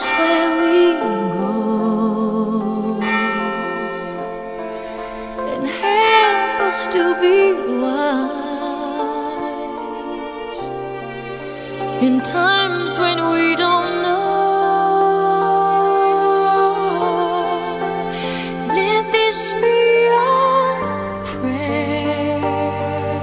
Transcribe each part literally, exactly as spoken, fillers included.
where we grow and help us to be wise in times when we don't know. Let this be our prayer.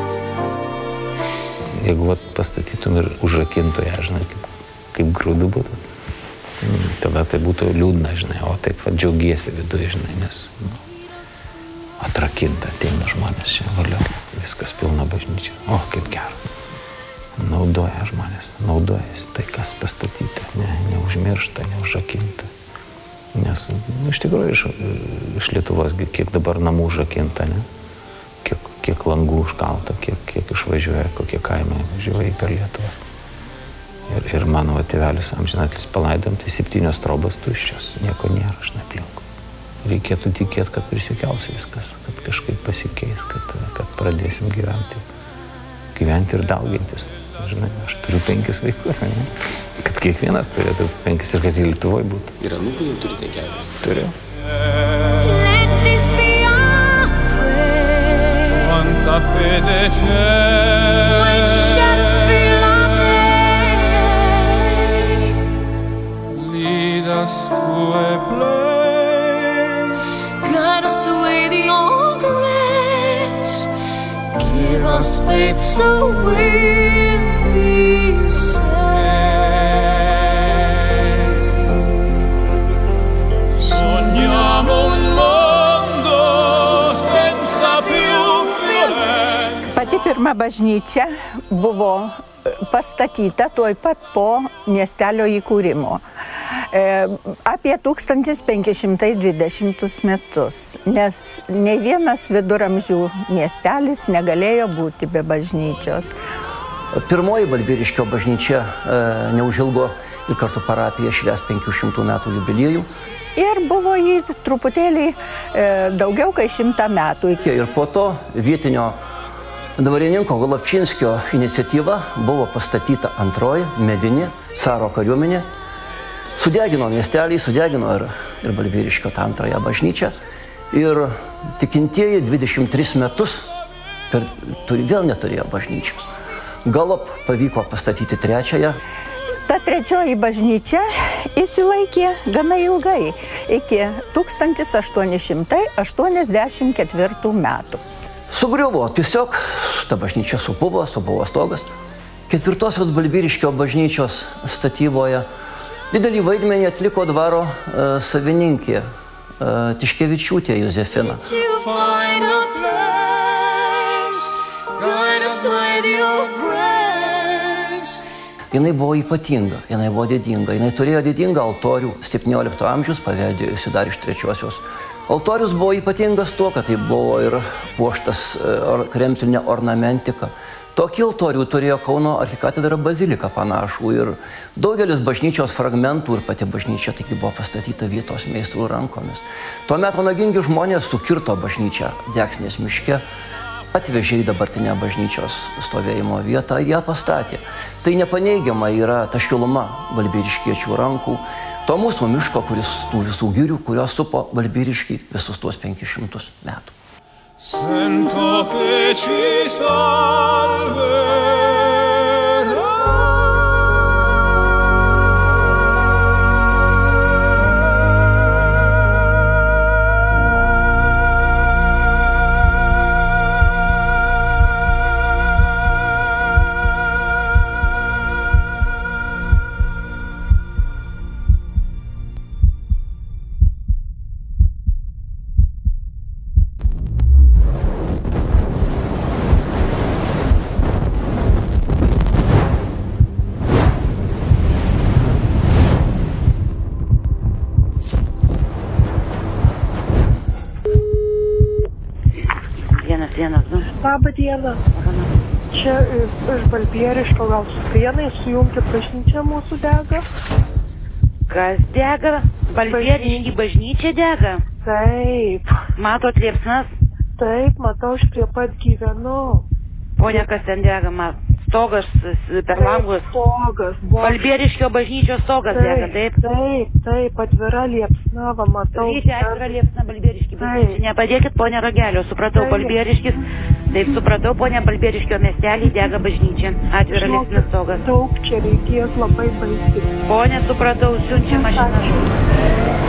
Jeigu vat pastatytum ir užrakintų ją, žinai, kaip, kaip grūdų būtų, tada tai būtų liūdna, žinai, o taip vat džiaugiesi viduje, žinai, nes nu, atrakinta, ateina žmonės čia, valiau, viskas pilna bažnyčia, o kaip gera. Naudoja žmonės, naudojasi tai, kas pastatyta, ne, neužmiršta, neužrakinta. Nes, nu, iš tikrųjų, iš, iš Lietuvos, kiek dabar namų užrakinta, ne? Kiek, kiek langų užkalta, kiek, kiek išvažiuoja, kokie kaimai važiuoja per Lietuvą. Ir, ir mano tėvelis amžinatlis palaidom, tai septynios trobos tuščios, nieko nėra, žinai, aplinkui. Reikėtų tikėti, kad prisikels viskas, kad kažkaip pasikeis, kad, kad pradėsim gyventi, gyventi ir daugintis. Žinai, aš turiu penkis vaikus, ne? Kad kiekvienas turėtų penkis ir kad į Lietuvoj būtų. Ir anūkų jau turite kelias? Turiu. Let this be our prayer. Quanta fede c'è. Which shall fill our day. Lead us to a place. Guide us with your grace. Give us faith so we'll be saved. Sogniamo un mondo senza più violenza. Pati pirma bažnyčia buvo pastatyta tuoj pat po miestelio įkūrimo. E, apie tūkstantis penki šimtai dvidešimtus metus, nes nei vienas viduramžių miestelis negalėjo būti be bažnyčios. Pirmoji Balbieriškio bažnyčia e, neužilgo ir kartu parapija švęs penkių šimtų metų jubiliejų. Ir buvo jį truputėlį e, daugiau kaip šimtą metų. Ir po to vietinio dvarininko Golovčinskio iniciatyva buvo pastatyta antroji medinė caro kariuomenė. Sudegino miestelį, sudegino ir, ir Balbieriškio tą antrąją bažnyčią. Ir tikintieji dvidešimt tris metus per, turi, vėl neturėjo bažnyčios. Galop pavyko pastatyti trečiąją. Ta trečioji bažnyčia įsilaikė gana ilgai, iki tūkstantis aštuoni šimtai aštuoniasdešimt ketvirtų metų. Sugriuvo, tiesiog ta bažnyčia supuvo, supuvo stogas. Ketvirtosios Balbieriškio bažnyčios statyboje didelį vaidmenį atliko dvaro e, savininkė e, Tiškevičiūtė Jozefina. Jinai buvo ypatinga, jinai buvo didinga, jinai turėjo didingą altorių septyniolikto amžiaus, paveldėjusi dar iš trečiosios. Altorius buvo ypatingas tuo, kad tai buvo ir puoštas or, kremtinė ornamentika. Tokį altorių turėjo Kauno arkikatedra bazilika panašų ir daugelis bažnyčios fragmentų ir pati bažnyčia taigi buvo pastatyta vietos meistrų rankomis. Tuomet nagingi žmonės sukirto bažnyčią Deksnės miške, atvežė į dabartinę bažnyčios stovėjimo vietą ir ją pastatė. Tai nepaneigiama yra ta šiluma balbieriškiečių rankų, to mūsų miško, kuris tų visų girių, kurios supo Balbieriškį visus tuos penkis šimtus metų. Sento che ci salverà. Labą dieną. Čia iš Balbieriškio, gal su Prienai sujungti bažnyčia mūsų dega? Kas dega? Balbieriški bažnyčia dega? Taip. Matot liepsnas? Taip, matau, aš prie pat gyvenu. Ponia, kas ten dega, stogas per langus. Stogas. Balbieriškio bažnyčios stogas dega, taip? Taip, taip, atvira liepsna, va, matau. Ryte atvira liepsna Balbieriški bažnyčiai. Nepadėkit, ponia Ragelio, supratau, Balbieriškis. Taip, supratau, ponia, Balbieriškio miestelį dega bažnyčia. Atvira liepsna stogas. Daug čia reikės labai baisiai. Ponia, supratau, siunčia mašiną.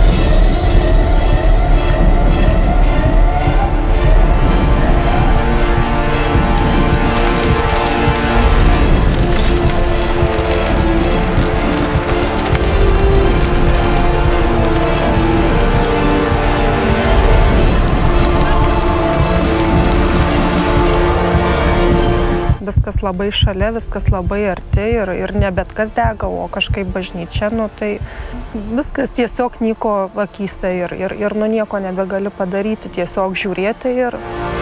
Viskas labai šalia, viskas labai arti ir, ir ne bet kas dega, o kažkaip bažnyčia, nu tai viskas tiesiog nyko akyse ir, ir, ir nu nieko nebegali padaryti, tiesiog žiūrėti ir...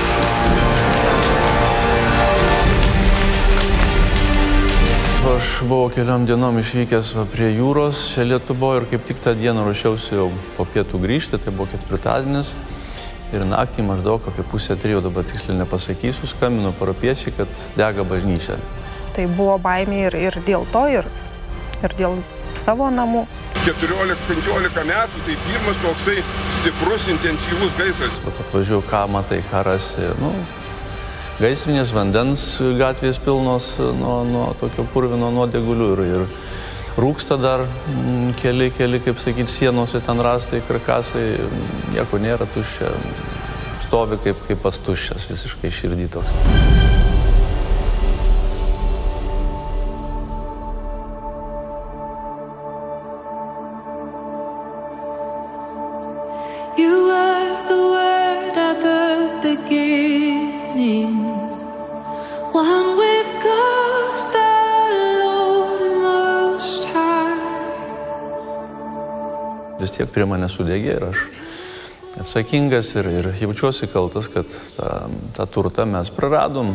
Aš buvau keliom dienom išvykęs prie jūros čia Lietuvoje ir kaip tik tą dieną ruošiausi jau po pietų grįžti, tai buvo ketvirtadienis. Ir naktį maždaug apie pusę trijų, dabar tiksliai nepasakysiu, skambino parapiečiai, kad dega bažnyčia. Tai buvo baimė ir, ir dėl to, ir, ir dėl savo namų. keturiolika penkiolika metų, tai pirmas toksai stiprus, intensyvus gaisras. Atvažiuoju, ką matai, ką rasi. Nu, gaisrinės vandens gatvės pilnos nuo, nuo tokio purvino nuodegulių ir, ir rūksta dar keli, keli, kaip sakyti, sienose ten rastai, karkasai, nieko nėra, tuščia, stovi kaip, kaip pas tuščias, visiškai širdį toks. You were the word at the beginning, one with God the vis tiek prie mane sudegė ir aš atsakingas ir, ir jaučiuosi kaltas, kad tą, tą turtą mes praradom.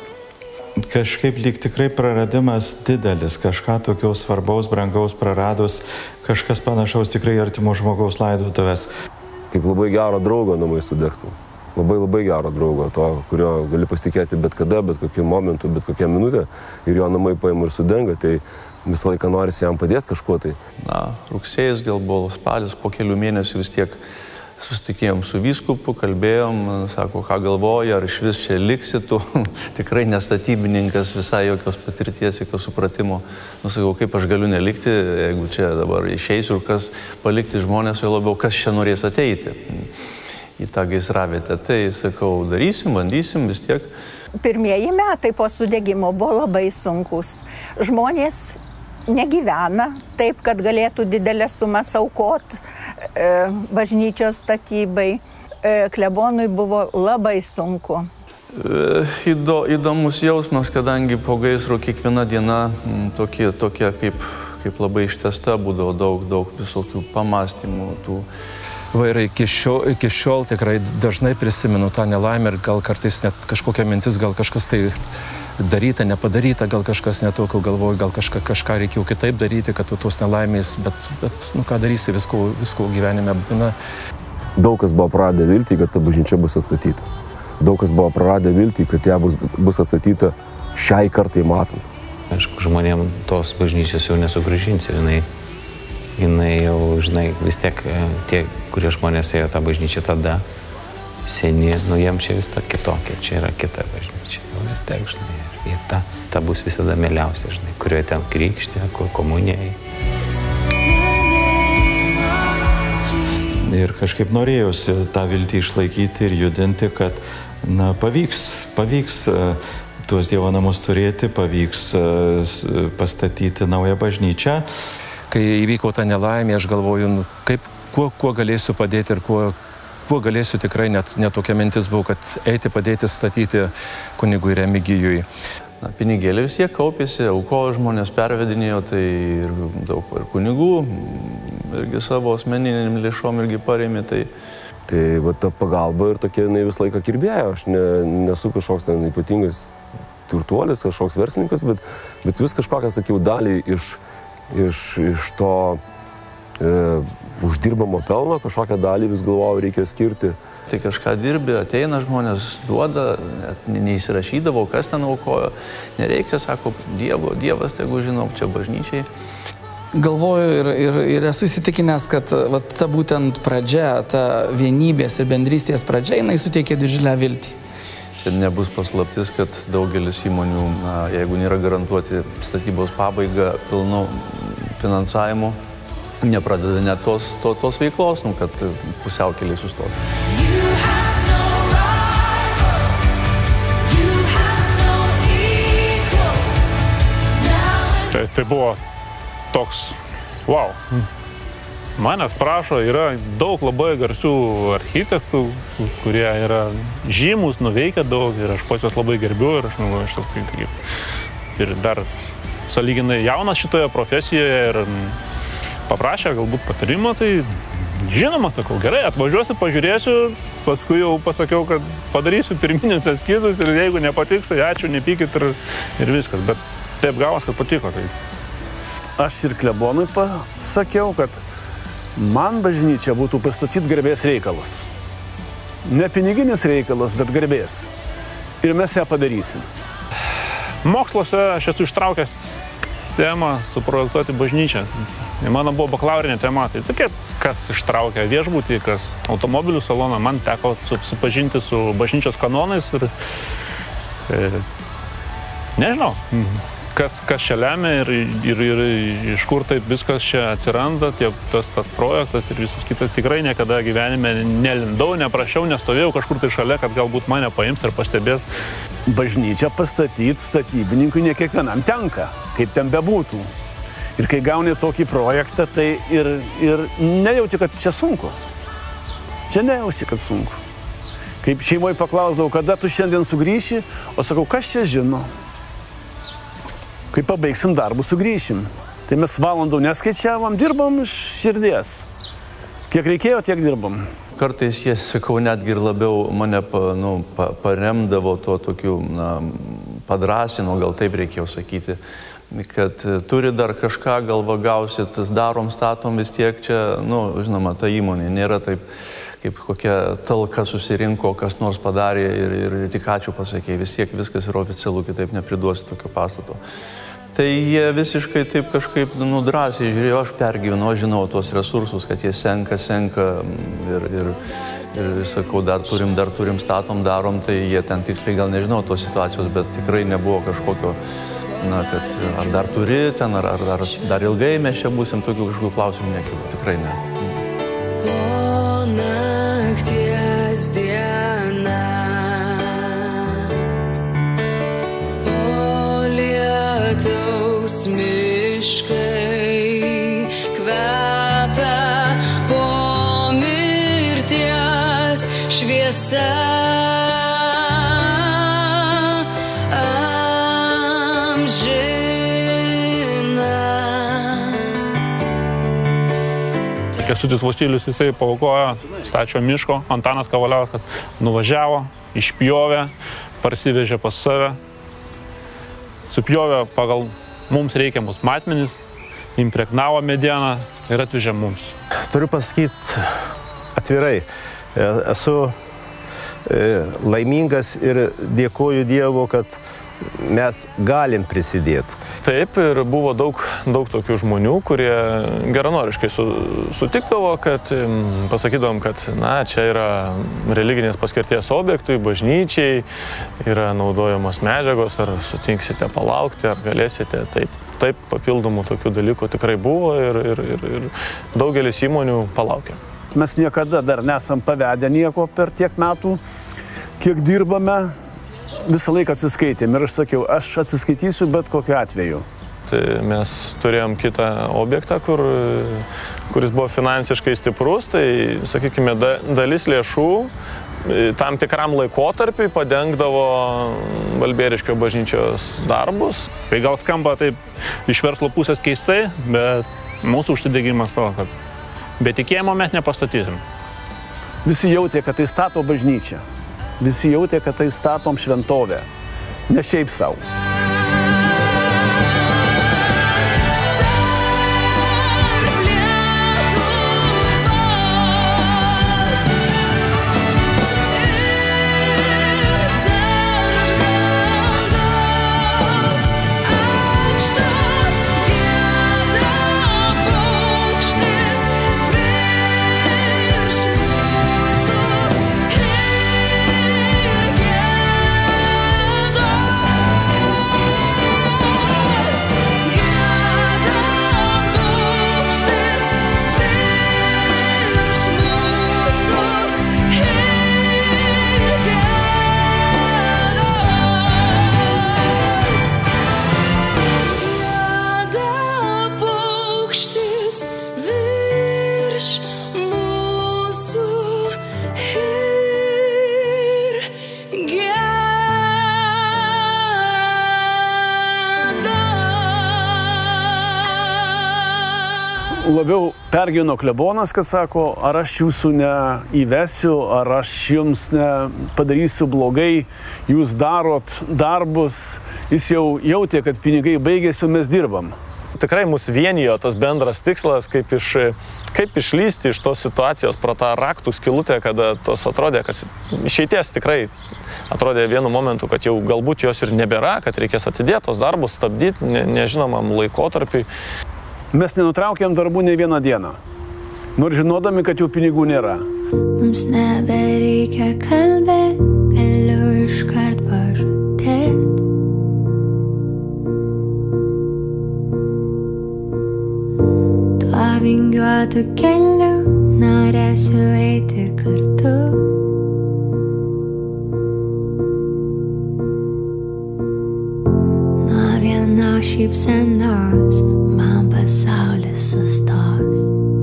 Kažkaip lyg tikrai praradimas didelis, kažką tokio svarbaus, brangaus praradus, kažkas panašaus tikrai artimo žmogaus laidotuvės. Kaip labai gero draugo namai sudegtų. Labai labai gero draugo, to, kurio gali pasitikėti bet kada, bet kokiu momentu, bet kokią minutę ir jo namai paima ir sudenga, tai visą laiką norisi jam padėti kažkuo tai. Na, rugsėjas gal buvo spalis, po kelių mėnesių vis tiek susitikėjom su vyskupu, kalbėjom, sako, ką galvoja, ar iš vis čia liksi tu, tikrai nestatybininkas, visai jokios patirties, jokios supratimo. Nusakau, kaip aš galiu nelikti, jeigu čia dabar išeisiu ir kas palikti žmonės, jo labiau, kas čia norės ateiti į tą gaisravietę. Tai sakau, darysim, bandysim vis tiek. Pirmieji metai po sudegimo buvo labai sunkus. Žmonės negyvena taip, kad galėtų didelę sumą aukoti e, bažnyčios statybai. E, klebonui buvo labai sunku. E, įdo, įdomus jausmas, kadangi po gaisro kiekviena diena m, tokie, tokie kaip, kaip labai ištesta būdavo daug, daug visokių pamastymų. Tų. Va ir iki šiol, iki šiol tikrai dažnai prisimenu tą nelaimę ir gal kartais net kažkokia mintis, gal kažkas tai daryta, nepadaryta, gal kažkas netokio galvoju, gal kažką, kažką reikėjo kitaip daryti, kad tos nelaimės, bet, bet nu ką darysi, visko, visko gyvenime būna. Daug kas buvo praradę viltį, kad ta bažnyčia bus atstatyta. Daug kas buvo praradę viltį, kad ją bus, bus atstatyta šiai kartai matant. Aišku, žmonėm tos bažnyčios jau nesugrąžinsi, jinai jinai jau, žinai, vis tiek tie, kurie žmonės ėjo tą bažnyčią tada, seni, nu jiems čia vis ta kitokia, čia yra kita bažnyčia, jau vis tiek, žinai, ir ta, ta bus visada mieliausia, žinai, kurioje ten krikštė, kur komunijai. Ir kažkaip norėjusi tą viltį išlaikyti ir judinti, kad, na, pavyks, pavyks tuos Dievo namus turėti, pavyks pastatyti naują bažnyčią. Kai įvyko ta nelaimė, aš galvoju, nu, kaip, kuo, kuo galėsiu padėti ir kuo, kuo galėsiu tikrai, net, net tokia mintis buvo, kad eiti padėti statyti kunigui Remigijui. Na, pinigėlė vis tiek kaupėsi, aukojo žmonės pervedinėjo, tai ir daug ir kunigų, irgi savo asmeninėm lėšom irgi parėmė. Tai, tai va, ta pagalba ir tokia jinai visą laiką kirbėjo. Aš ne, nesu kažkoks ten ypatingas turtuolis, kažkoks verslininkas, bet, bet vis kažkokią, sakiau, dalį iš Iš, iš to e, uždirbamo pelno, kažkokią dalį vis galvojau reikia skirti. Tai kažką dirbi, ateina žmonės, duoda, neįsirašydavo, kas ten aukojo. Nereikia, sako, Dievo, Dievas, tegu žinau, čia bažnyčiai. Galvoju ir, ir, ir esu įsitikinęs, kad va, ta būtent pradžia, ta vienybės ir bendrystės pradžia, jinai suteikė didžiulę viltį. Ir nebus paslaptis, kad daugelis įmonių, na, jeigu nėra garantuoti statybos pabaigą pilnu finansavimu, nepradeda net tos, to, tos veiklos, nu, kad pusiaukeliai sustotų. Tai, tai buvo toks, wow, manęs prašo, yra daug labai garsių architektų, kurie yra žymus, nuveikę daug ir aš pats juos labai gerbiu ir aš manau, aš toks kaip ir dar sąlyginai jaunas šitoje profesijoje ir paprašė galbūt patarimo, tai žinoma, sakau, gerai, atvažiuosiu, pažiūrėsiu, paskui jau pasakiau, kad padarysiu pirminius eskizus ir jeigu nepatiks, tai ačiū, nepykit ir, ir viskas, bet taip gavos, kad patiko. Tai. Aš ir klebonui pasakiau, kad man bažnyčia būtų pastatyti garbės reikalas. Ne piniginis reikalas, bet garbės. Ir mes ją padarysim. Moksluose aš esu ištraukęs temą suprojektuoti bažnyčią. Mano buvo bakalaurinė tema, tai tokia, kas ištraukia viešbutį, kas automobilių saloną, man teko supažinti su bažnyčios kanonais ir e, nežinau, kas, kas čia lemia ir, ir, ir iš kur taip viskas čia atsiranda, tie, tas, tas projektas ir visas kitas. Tikrai niekada gyvenime nelindau, neprašiau, nestovėjau kažkur tai šalia, kad galbūt mane paims ir pastebės. Bažnyčią pastatyti statybininkui ne kiekvienam tenka, kaip ten bebūtų. Ir kai gauni tokį projektą, tai ir, ir nejauti, kad čia sunku. Čia nejauti, kad sunku. Kaip šeimoje paklausdavau, kada tu šiandien sugrįši, o sakau, kas čia žino. Kai pabaigsim darbų, sugrįšim. Tai mes valandų neskaičiavom, dirbom iš širdies. Kiek reikėjo, tiek dirbom. Kartais jie, sakau, netgi ir labiau mane pa, nu, pa, paremdavo tuo tokiu, na, padrasino, gal taip reikėjo sakyti, kad turi dar kažką, galva gausit, darom, statom, vis tiek čia, nu, žinoma, ta įmonė nėra taip, kaip kokia talka susirinko, kas nors padarė ir, ir tik ačiū pasakė, vis tiek viskas yra oficialu, kitaip nepriduosi tokio pastato. Tai jie visiškai taip kažkaip nudrasiai žiūrėjo, aš pergyvenu, aš žinau tuos resursus, kad jie senka, senka ir, ir, ir sakau, dar turim, dar turim, statom, darom, tai jie ten tikrai gal nežinau tos situacijos, bet tikrai nebuvo kažkokio, na, kad ar dar turi ten, ar, ar, ar dar ilgai mes čia būsim, tokių kažkokių klausimų nekilo, tikrai ne. O nakties diena, o lietaus miškai kvepia po mirties šviesa. Kęstutis Vosylius, jisai paaukojo stačio miško, Antanas Kavaliauskas nuvažiavo, išpjovė, parsivežė pas save, supjovė pagal mums reikiamus matmenis, impregnavo medieną ir atvežė mums. Turiu pasakyti atvirai, esu laimingas ir dėkoju Dievu, kad mes galim prisidėti. Taip, ir buvo daug, daug tokių žmonių, kurie geranoriškai su, sutikdavo, kad pasakydavom, kad na, čia yra religinės paskirties objektui, bažnyčiai, yra naudojamos medžiagos, ar sutinksite palaukti, ar galėsite. Taip, taip papildomų tokių dalykų tikrai buvo ir, ir, ir, ir daugelis įmonių palaukė. Mes niekada dar nesam pavedę nieko per tiek metų, kiek dirbame. Visą laiką atsiskaitėm ir aš sakiau, aš atsiskaitysiu bet kokiu atveju. Tai mes turėjom kitą objektą, kur, kuris buvo finansiškai stiprus, tai, sakykime, da, dalis lėšų tam tikram laikotarpiui padengdavo Balbieriškio bažnyčios darbus. Tai gal skamba taip iš verslo pusės keistai, bet mūsų užsidegimas to, kad be tikėjimo mes nepastatysim. Visi jautė, kad tai stato bažnyčią. Visi jautė, kad tai statom šventovę, ne šiaip savo. Tarp lietų labiau pergyveno klebonas, kad sako, ar aš jūsų neįvesiu, ar aš jums nepadarysiu blogai, jūs darot darbus, jis jau jautė, kad pinigai baigėsi, mes dirbam. Tikrai mus vienijo tas bendras tikslas, kaip, iš, kaip išlysti iš tos situacijos pro tą raktų skilutę, kada tos atrodė, kad išeities tikrai atrodė vienu momentu, kad jau galbūt jos ir nebėra, kad reikės atidėti tos darbus, stabdyti ne, nežinomam laikotarpiui. Mes nenutraukėm darbų ne vieną dieną, nors žinodami, kad jau pinigų nėra. Mums nebereikia kalbėti, galiu iškart pažadėti. Tuo vingiuotu keliu norėsiu eiti kartu. Nuo vienos šypsenos man pasaulis sustos.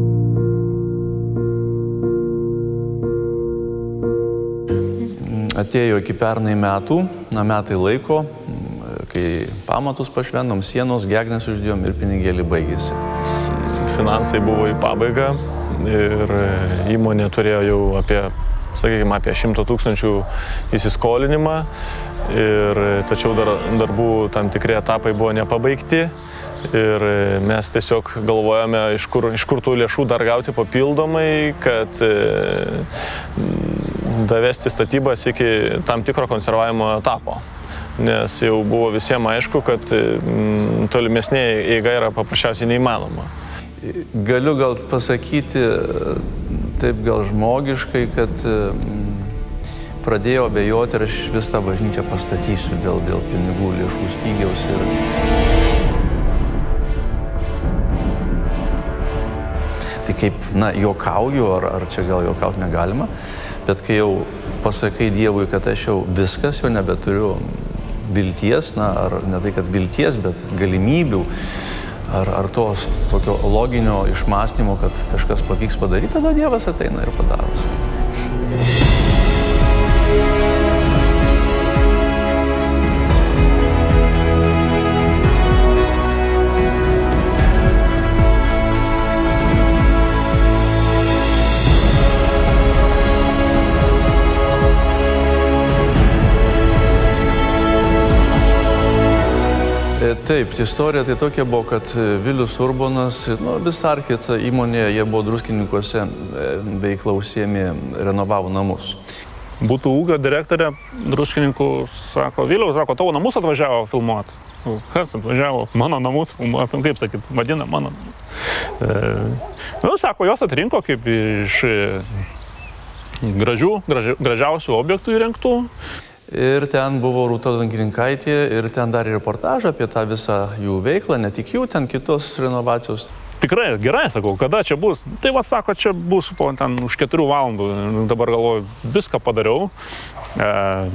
Atėjo iki pernai metų, na metai laiko, kai pamatus pašvendom, sienos, gegnės uždėjom ir pinigėlį baigėsi. Finansai buvo į pabaigą ir įmonė turėjo jau apie, sakykime, apie šimtą tūkstančių įsiskolinimą, ir, tačiau dar, darbų tam tikri etapai buvo nepabaigti ir mes tiesiog galvojame, iš kur, iš kur tų lėšų dar gauti papildomai, kad davesti statybas iki tam tikro konservavimo etapo. Nes jau buvo visiems aišku, kad tolimesnė eiga yra paprasčiausiai neįmanoma. Galiu gal pasakyti taip gal žmogiškai, kad pradėjau abejoti, ar aš vis tą bažnyčią pastatysiu dėl, dėl pinigų lėšų stygiaus. Ir... Tai kaip, na, juokauju, ar, ar čia gal juokauti negalima, bet kai jau pasakai Dievui, kad aš jau viskas, jau nebeturiu vilties, na, ar ne tai, kad vilties, bet galimybių, ar, ar tos tokio loginio išmąstymo, kad kažkas pavyks padaryti, tada Dievas ateina ir padaros. Taip, istorija tai tokia buvo, kad Vilius Urbonas, nu, Visarkit įmonėje, jie buvo Druskininkuose veiklą užsiėmė, renovavo namus. Būtų ūkio direktorė Druskininkų, sako, Viliaus, sako, tavo namus atvažiavo filmuoti. Kas atvažiavo? Mano namus filmuoti, kaip sakyt, vadina mano. E, nu, sako, jos atrinko kaip iš gražių, graži, gražiausių objektų įrengtų. Ir ten buvo Rūta Lankininkaitė ir ten darė reportažą apie tą visą jų veiklą, ne tik jų, ten kitos renovacijos. Tikrai, gerai, sakau, kada čia bus? Tai va, sako, čia bus po ten už keturių valandų. Dabar galvoju, viską padariau. E,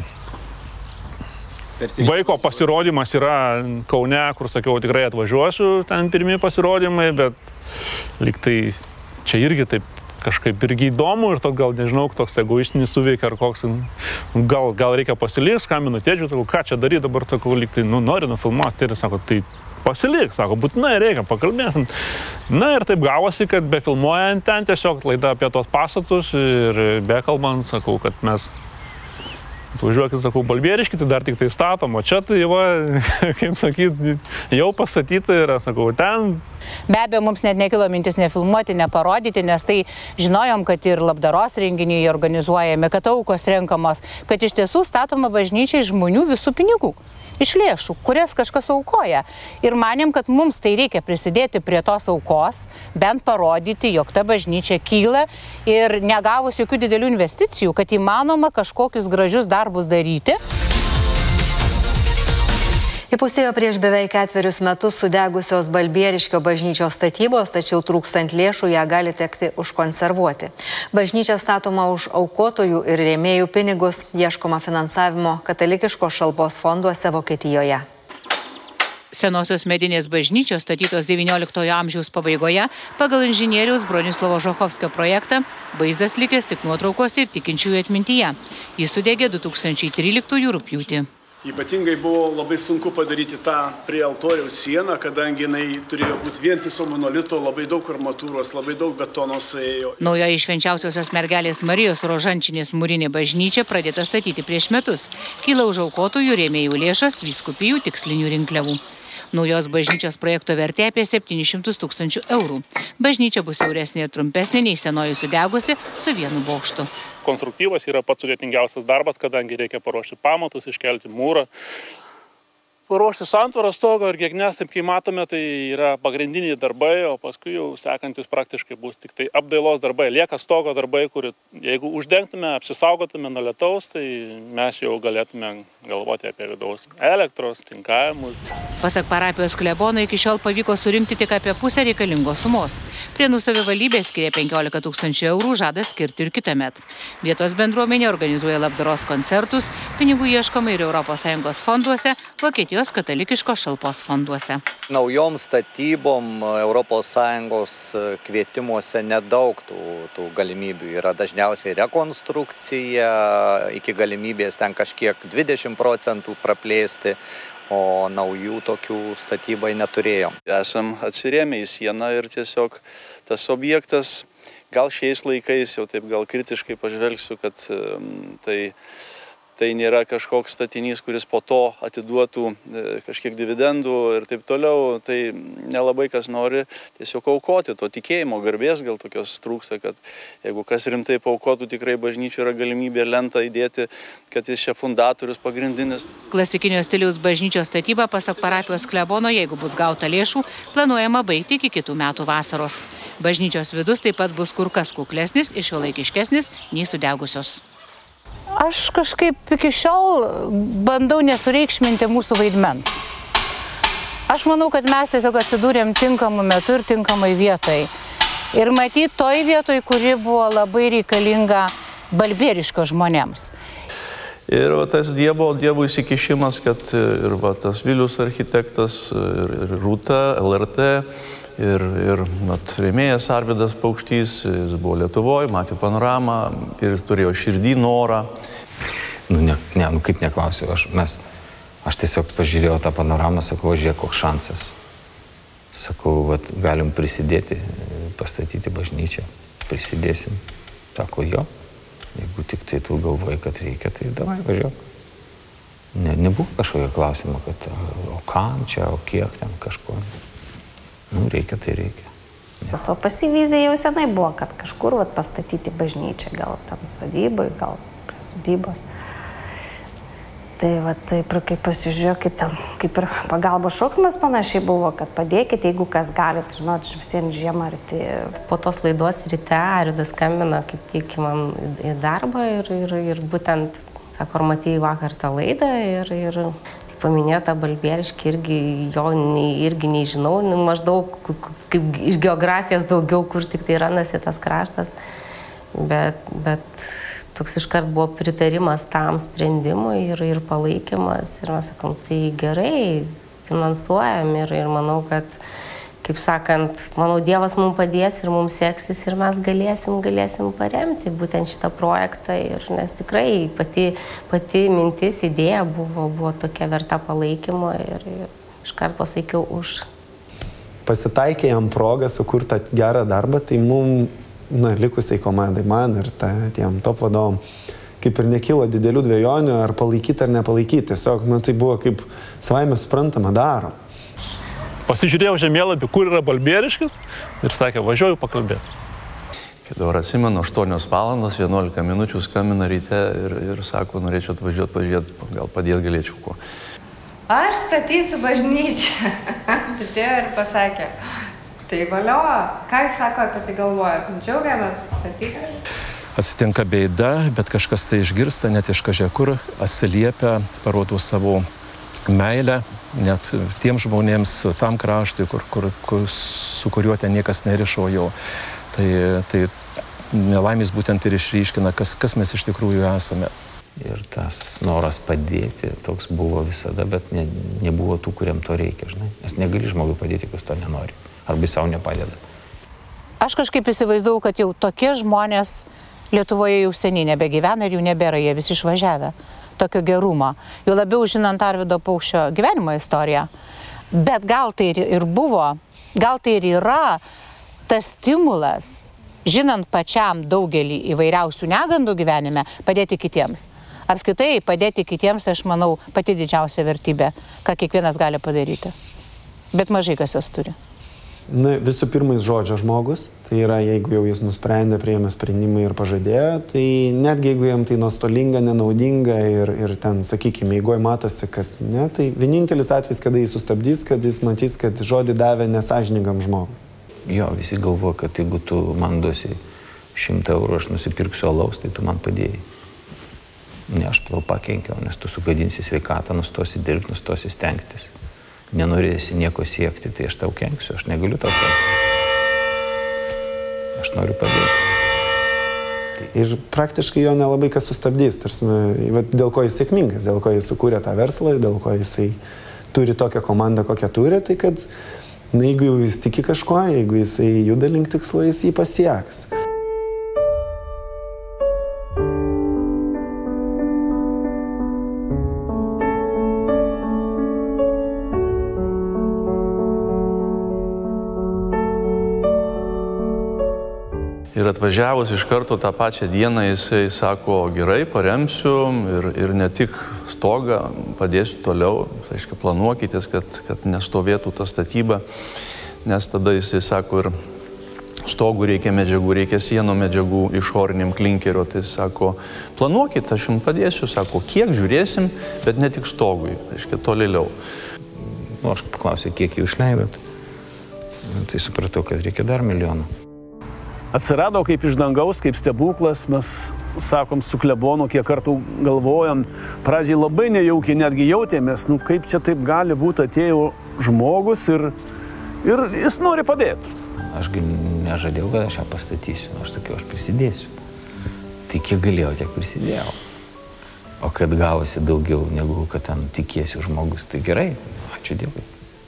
vaiko pasirodymas yra Kaune, kur sakiau, tikrai atvažiuosiu, ten pirmi pasirodymai, bet lyg tai čia irgi taip kažkaip irgi įdomu ir to gal, nežinau, toks egoistinis suveikia ar koks, gal, gal reikia pasilik, skambinu tėdžiu, sakau, ką čia daryti dabar, sakau, lyg tai, nu, noriu nufilmuoti, tėdžiu, sako, tai pasilik, sako, būtinai reikia pakalbėti. Na ir taip gavosi, kad be filmuojant ten tiesiog laida apie tos pastatus ir bekalbant, sakau, kad mes atvažiuokit, sakau, Balbieriškį, tai dar tik tai statom, o čia tai, va, kaip sakyt, jau pastatyta yra, sakau, ten. Be abejo, mums net nekilo mintis nefilmuoti, neparodyti, nes tai žinojom, kad ir labdaros renginiai organizuojami, kad aukos renkamos, kad iš tiesų statoma bažnyčiai žmonių visų pinigų. Iš lėšų, kurias kažkas aukoja. Ir manėm, kad mums tai reikia prisidėti prie tos aukos, bent parodyti, jog ta bažnyčia kyla ir negavus jokių didelių investicijų, kad įmanoma kažkokius gražius darbus daryti. Įpusėjo prieš beveik ketverius metus sudegusios Balbieriškio bažnyčios statybos, tačiau trūkstant lėšų ją gali tekti užkonservuoti. Bažnyčia statoma už aukotojų ir rėmėjų pinigus, ieškoma finansavimo katalikiškos šalpos fonduose Vokietijoje. Senosios medinės bažnyčios statytos devynioliktojo amžiaus pabaigoje pagal inžinieriaus Bronislovo Žochovskio projektą, vaizdas likęs tik nuotraukos ir tikinčiųjų atmintyje. Jis sudegė du tūkstančiai tryliktųjų rugpjūtį. Ypatingai buvo labai sunku padaryti tą prie altoriaus sieną, kadangi jinai turėjo būti vientiso monolito, labai daug armatūros, labai daug betono suėjo. Naujoji Švenčiausiosios mergelės Marijos Rožančinės mūrinė bažnyčia pradėta statyti prieš metus. Kyla už aukotųjų rėmėjų lėšas vyskupijų tikslinių rinkliavų. Naujos bažnyčios projekto vertė apie septynis šimtus tūkstančių eurų. Bažnyčia bus siauresnė ir trumpesnė nei senoji sudegusi su vienu bokštu. Konstruktyvas yra pats sudėtingiausias darbas, kadangi reikia paruošti pamatus, iškelti mūrą, paruošti santvarą stogo ir gegnes, taip kaip matome, tai yra pagrindiniai darbai, o paskui jau sekantis praktiškai bus tik tai apdailos darbai. Lieka stogo darbai, kur jeigu uždengtume, apsisaugotume nuo lietaus, tai mes jau galėtume galvoti apie vidaus elektros, tinkavimus. Pasak parapijos klebono, iki šiol pavyko surinkti tik apie pusę reikalingos sumos. Prienų savivaldybė skiria penkiolika tūkstančių eurų, žada skirti ir kitąmet. Vietos bendruomenė organizuoja labdaros koncertus, pinigų ieškoma ir Europos Sąjungos fonduose, Vokietijos katalikiškos šalpos fonduose. Naujom statybom Europos Sąjungos kvietimuose nedaug tų, tų galimybių. Yra dažniausiai rekonstrukcija, iki galimybės ten kažkiek dvidešimt procentų praplėsti, o naujų tokių statybai neturėjom. Esam atsirėmę į sieną ir tiesiog tas objektas, gal šiais laikais jau taip gal kritiškai pažvelgsiu, kad tai, tai nėra kažkoks statinys, kuris po to atiduotų kažkiek dividendų ir taip toliau. Tai nelabai kas nori tiesiog aukoti to tikėjimo, garbės gal tokios trūksta, kad jeigu kas rimtai paukotų, tikrai bažnyčių yra galimybė lentą įdėti, kad jis čia fundatorius pagrindinis. Klasikinio stiliaus bažnyčios statybą, pasak parapijos klebono, jeigu bus gauta lėšų, planuojama baigti iki kitų metų vasaros. Bažnyčios vidus taip pat bus kur kas kuklesnis ir šiuolaikiškesnis nei sudegusios. Aš kažkaip iki šiol bandau nesureikšminti mūsų vaidmens. Aš manau, kad mes tiesiog atsidūrėm tinkamu metu ir tinkamai vietai. Ir matyti toj vietoj, kuri buvo labai reikalinga Balbieriškio žmonėms. Ir va, tas dievo, dievo įsikišimas, kad ir va, tas Vilius architektas, ir, ir Rūta, L R T, ir, ir vat, rėmėjas Arvydas Paukštys, jis buvo Lietuvoje, matė panoramą ir turėjo širdį norą. Nu, ne, ne, nu kaip neklausiu, aš, mes, aš tiesiog pažiūrėjau tą panoramą, sakau, žiūrėk, koks šansas. Sakau, vat, galim prisidėti, pastatyti bažnyčią, prisidėsim. Sako, jo. Jeigu tik tai tu galvoji, kad reikia, tai davai, važiuok. Ne, nebuvo kažkokio klausimo, kad o kam čia, o kiek ten kažko. Nu, reikia, tai reikia. Ne. O pasivizija jau senai buvo, kad kažkur vat, pastatyti bažnyčią, gal ten sodybai, gal prie sodybos. Tai va taip ir kaip pasižiūrėjau, kaip, ten, kaip ir pagalbos šauksmas panašiai buvo, kad padėkite, jeigu kas galit, žinot, visiems žiemą arti. Po tos laidos ryte Arvydas skambina kaip tik man į darbą ir, ir, ir būtent, sako, ar matėjai vakar tą laidą ir, ir paminėjo tą Balbieriškį, irgi jo irgi nežinau, maždaug kaip iš geografijos daugiau, kur tik tai randasi tas kraštas, bet, bet toks iškart buvo pritarimas tam sprendimui ir, ir palaikymas. Ir mes sakom, tai gerai, finansuojam ir, ir manau, kad, kaip sakant, manau, Dievas mums padės ir mums seksis ir mes galėsim, galėsim paremti būtent šitą projektą. Ir, nes tikrai pati, pati mintis, idėja buvo, buvo tokia verta palaikymo ir, ir iškart pasakiau už. Pasitaikė jam progą sukurti gerą darbą, tai mums Na, likusiai komandai, man ir ta, tiem top vadovom, kaip ir nekilo didelių dvejonių, ar palaikyti ar nepalaikyti. Tiesiog, nu, tai buvo kaip savaime suprantama daro. Pasižiūrėjau žemėlapį, kur yra Balbieriškis ir sakė, važiuoju pakalbėti. Kai dabar atsimenu, aštuonios valandos, vienuolika minučių skambina ryte ir, ir sako, norėčiau atvažiuoti, pažiūrėti, gal padėti galėčiau kuo. Aš statysiu bažnyčią. Atėjo ir pasakė. Tai valio, ką jis sako apie tai galvoja? Džiaugiamės statyti? Atsitinka bėda, bet kažkas tai išgirsta, net iš kažkai kur atsiliepia, parodo savo meilę, net tiem žmonėms, tam kraštui, kur, kur, kur, su kuriuo ten niekas nerišo jo. Tai, tai nelaimės būtent ir išryškina, kas, kas mes iš tikrųjų esame. Ir tas noras padėti toks buvo visada, bet ne, nebuvo tų, kuriam to reikia, žinai. Nes negali žmogui padėti, kas to nenori. Arba savo nepadeda. Aš kažkaip įsivaizdavau, kad jau tokie žmonės Lietuvoje jau seniai nebegyvena ir jų nebėra, jie visi išvažiavę. tokio gerumo. Jau labiau žinant Arvydo Paukščio gyvenimo istoriją. Bet gal tai ir buvo, gal tai ir yra tas stimulas, žinant pačiam daugelį įvairiausių negandų gyvenime, padėti kitiems. Apskritai, padėti kitiems, aš manau, pati didžiausia vertybė, ką kiekvienas gali padaryti. Bet mažai kas jos turi. Na, visų pirma, jis žodžio žmogus. Tai yra, jeigu jau jis nusprendė, priėmė sprendimą ir pažadėjo, tai netgi jeigu jam tai nuostolinga, nenaudinga ir, ir ten, sakykime, jeigu matosi, kad ne, tai vienintelis atvejis, kada jis sustabdys, kad jis matys, kad žodį davė nesąžiningam žmogui. Jo, visi galvoja, kad jeigu tu man duosi šimtą eurų, aš nusipirksiu alaus, tai tu man padėjai. Ne, aš tau pakenkiau, nes tu sugadinsi sveikatą, nustosi dirbti, nustosi stengtis. Nenorėsi nieko siekti, tai aš tau kenksiu, aš negaliu tau kenkti. Aš noriu padėti. Ir praktiškai jo nelabai kas sustabdys, tarsi, dėl ko jis sėkmingas, dėl ko jis sukūrė tą verslą, dėl ko jisai turi tokią komandą, kokią turi, tai kad, na, jeigu jis tiki kažko, jeigu jisai juda link tikslo, jis jį pasieks. Ir atvažiavus iš karto tą pačią dieną jisai sako, gerai, paremsiu ir, ir ne tik stogą, padėsiu toliau, reiškia, planuokitės, kad, kad nestovėtų ta statyba, nes tada jisai sako, ir stogų reikia medžiagų, reikia sienų medžiagų išoriniam klinkeriu, tai sako, planuokit, aš jums padėsiu, sako, kiek žiūrėsim, bet ne tik stogui, reiškia, tolėliau. Nu, aš paklausiu, kiek jų išleidot, tai supratau, kad reikia dar milijonų. Atsirado kaip iš dangaus, kaip stebuklas, mes, sakom, su klebonu, kiek kartų galvojam, pradžiai labai nejaukiai netgi jautėmės, nu kaip čia taip gali būti, atėjo žmogus ir, ir jis nori padėti. Ašgi nežadėjau, kad aš ją pastatysiu, aš sakiau, aš prisidėsiu. Tai kiek galėjau, tiek prisidėjau. O kad gavosi daugiau, negu kad ten tikėsiu žmogus, tai gerai, ačiū Dievui.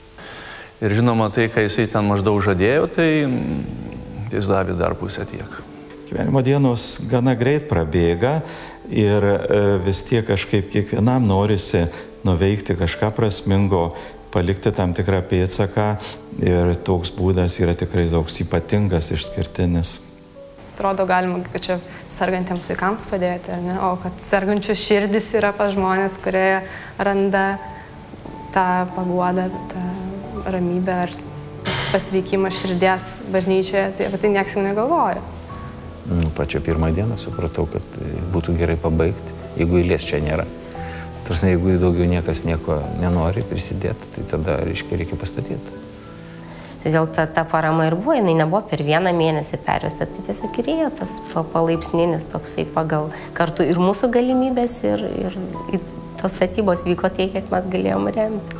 Ir žinoma, tai, kai jisai ten maždaug žadėjo, tai jis davė dar pusę tiek. Gyvenimo dienos gana greit prabėga ir vis tiek kažkaip kiekvienam norisi nuveikti kažką prasmingo, palikti tam tikrą pėdsaką ir toks būdas yra tikrai toks ypatingas, išskirtinis. Atrodo, galima, kad čia sergantiems vaikams padėti, ar ne? O kad sergančių širdis yra pas žmonės, kurie randa tą paguodą, tą ramybę ar pasveikimą širdies bažnyčioje, tai apie tai niekas jau negalvoja. Nu, pačią pirmą dieną supratau, kad būtų gerai pabaigti, jeigu eilės čia nėra. Tarsi, jeigu daugiau niekas nieko nenori prisidėti, tai tada, reiškia, reikia pastatyti. Tai dėl ta, ta parama ir buvo, jinai nebuvo per vieną mėnesį pervesta, tai tiesiog ir ėjo tas palaipsninis toksai pagal kartu ir mūsų galimybės, ir, ir tos statybos vyko tiek, kiek mes galėjom remti.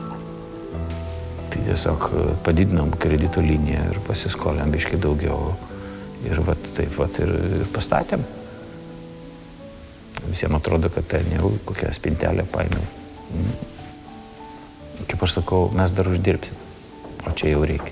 Tai tiesiog padidinom kredito liniją ir pasiskolėm biškai daugiau. Ir vat taip vat ir, ir pastatėm. Visiems atrodo, kad ten jau kokią spintelę paėmiau. Kaip aš sakau, mes dar uždirbsim, o čia jau reikia.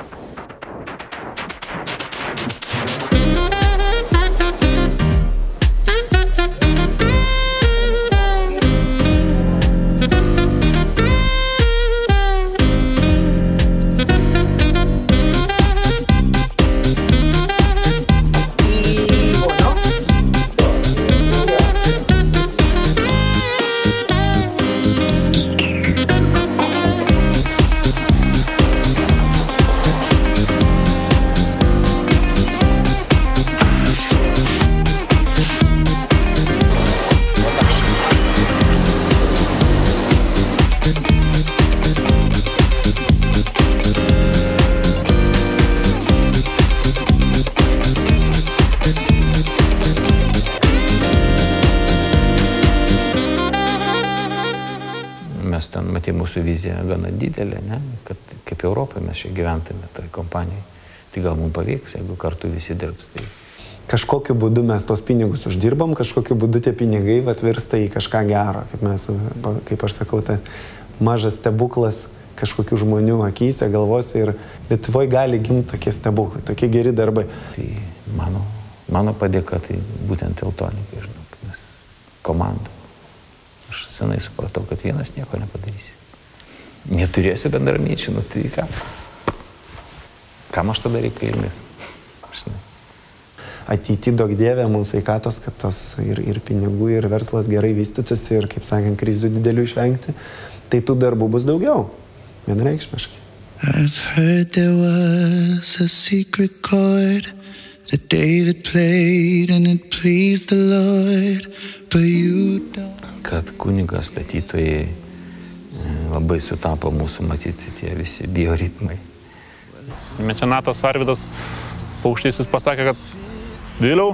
Mes ten matėme mūsų viziją gana didelė, ne? Kad kaip Europoje mes čia gyventume toj kompanijai. Tai gal mums pavyks, jeigu kartu visi dirbs. Tai... Kažkokiu būdu mes tos pinigus uždirbam, kažkokiu būdu tie pinigai atvirsta į kažką gero. Kaip, mes, kaip aš sakau, tai mažas stebuklas kažkokių žmonių akyse, galvose ir Lietuvoje gali gimti tokie stebuklai, tokie geri darbai. Tai mano, mano padėka tai būtent Teltonikai, žinok, nes komanda. Aš senai supratau, kad vienas nieko nepadarysi. Neturėsiu bendramiečių, nu tai ką? Kam aš tada reikalingas? Ateity daug dievė mums sveikatos, kad tos ir, ir pinigų, ir verslas gerai vystytųsi, ir, kaip sakant, krizių didelių išvengti. Tai tų darbų bus daugiau, vienareikšmiškai. I've heard there was a secret chord that David played and it pleased the Lord, but you don't. Kad kunigas statytojai labai sutapo mūsų matyti tie visi bioritmai. Mecenatas Arvydas Paukštys pasakė, kad Viliau,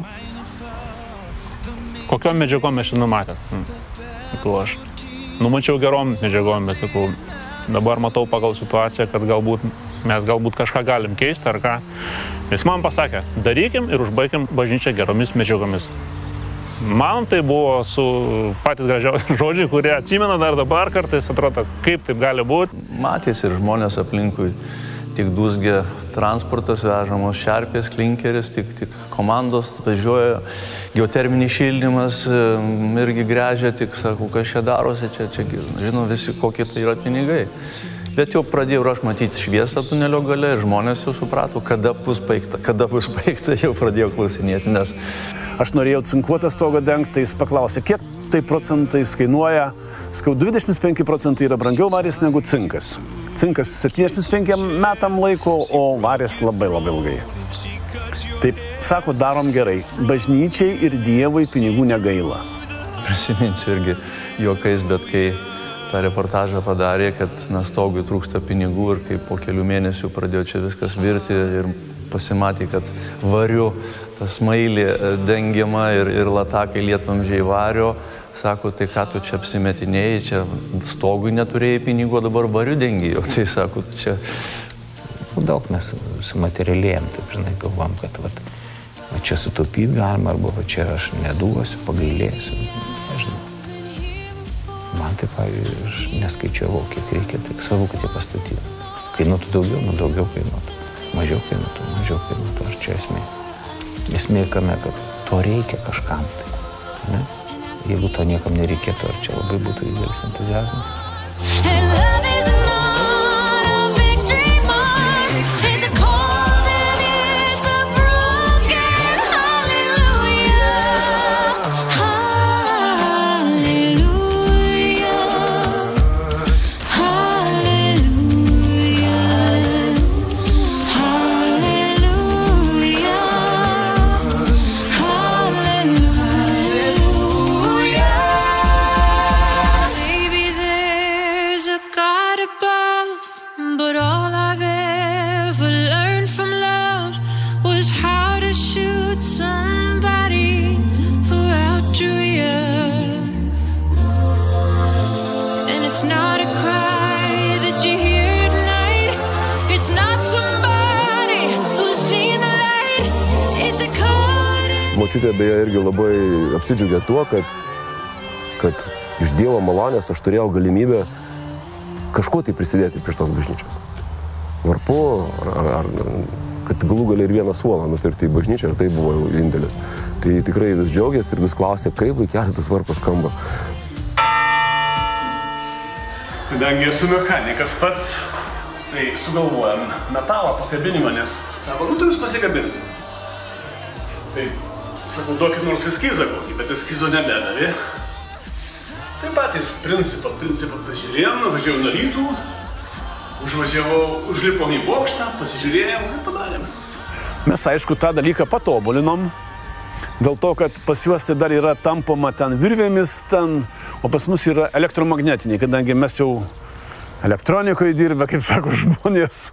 kokiom medžiagom mes šiandien numatėt? Sakau, aš numačiau gerom medžiagom, bet sakau, dabar matau pagal situaciją, kad galbūt mes galbūt kažką galim keisti ar ką. Jis man pasakė, darykim ir užbaigim bažnyčią geromis medžiagomis. Man tai buvo su patys gražiausi žodžiai, kurie atsimena dar dabar kartais, atrodo, kaip taip gali būti. Matys ir žmonės aplinkui, tik dūzgia transportas, vežamos šerpės, klinkeris, tik, tik komandos važiuoja, geoterminis šildymas irgi gręžia, tik sakau, kas čia darosi, čia, čia, žinau, visi kokie tai yra pinigai. Bet jau pradėjau aš matyti šviesą tunelio gale ir žmonės jau suprato, kada bus baigta, kada bus baigta, jau pradėjau klausinėti, nes aš norėjau cinkuotą stogą dengti, tai jis paklausė, kiek tai procentais kainuoja. Skau, dvidešimt penki procentai yra brangiau varis negu cinkas. Cinkas septyniasdešimt penkiem metam laiko, o varis labai labai ilgai. Taip, sako, darom gerai. Bažnyčiai ir Dievui pinigų negaila. Prisiminsiu irgi juokais, bet kai tą reportažą padarė, kad na, stogui trūksta pinigų ir kai po kelių mėnesių pradėjo čia viskas virti ir pasimatė, kad variu ta smailė dengiama ir, ir latakai lietvamžiai vario. Sako, tai ką tu čia apsimetinėjai, čia stogui neturėjai pinigų, dabar variu dengijau. Tai sako, čia... Daug mes sumaterialėjom, taip žinai, galvom, kad va, va čia sutaupyti galima, arba va čia aš neduosiu, pagailėsiu, nežinau. Man taip, pavyzdžiui, aš neskaičiavau, kiek reikia, tik svarbu, kad jie pastatytų. Kainuotų daugiau, nu daugiau kainuotų. Mažiau kainuotų, mažiau kainuotų, aš čia esmė. Esmė kame, kad to reikia kažkam tai. Ne? Jeigu to niekam nereikėtų, ar čia labai būtų didelis entuziazmas. Močiutė beje irgi labai apsidžiaugė tuo, kad, kad iš Dievo malonės aš turėjau galimybę kažko tai prisidėti prie tos bažnyčios. Varpu, ar, ar kad galų gali ir vieną suolą nupirkti į bažnyčią, ir tai buvo indėlis. Tai tikrai vis džiaugiasi ir vis klausė, kaip vaikeli tas varpas skamba. Kadangi esu mechanikas pats, tai sugalvojam metalo pakabinimą, nes sako, nu tu jūs pasikabinsit. Tai sakau, duokit nors eskizą kokį, bet eskizo nebedavė. Tai patys principą, principą pasižiūrėjom, nuvažiavau nuo rytų, užvažiavau, užlipom į bokštą, pasižiūrėjom ir padarėm. Mes, aišku, tą dalyką patobulinom, dėl to, kad pas juos tai dar yra tampoma ten virvėmis, ten, o pas mus yra elektromagnetiniai, kadangi mes jau elektronikoje dirbę, kaip sako žmonės.